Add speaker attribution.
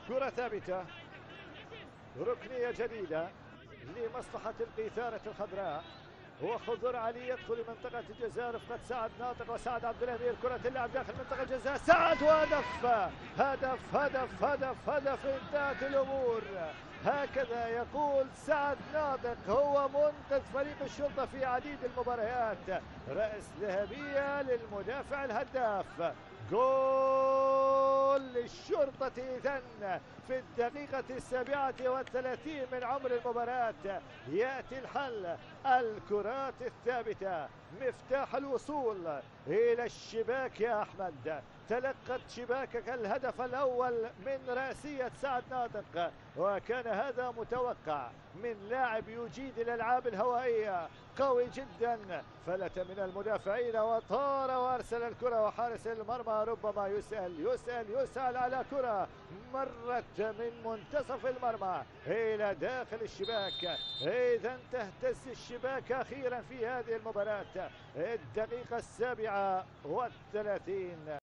Speaker 1: كرة ثابتة، ركنية جديدة لمصلحة القيثارة الخضراء. وخضر علي يدخل منطقة الجزاء رفقة سعد ناطق وسعد عبد الأمير. كرة اللعب داخل منطقة الجزاء، سعد وهدف. هدف هدف هدف هدف، انتهت الأمور. هكذا يقول سعد ناطق، هو منقذ فريق الشرطة في عديد المباريات. رأس ذهبية للمدافع الهداف. جول للشرطة إذن في الدقيقة 37 من عمر المباراة. يأتي الحل، الكرات الثابتة مفتاح الوصول إلى الشباك يا أحمد. تلقت شباكك الهدف الأول من رأسية سعد ناطق، وكان هذا متوقع من لاعب يجيد الألعاب الهوائية، قوي جدا. فلت من المدافعين وطار وارسل الكرة، وحارس المرمى ربما يسأل على كرة مرت من منتصف المرمى إلى داخل الشباك. إذا تهتز الشباك أخيرا في هذه المباراة. الدقيقة 37.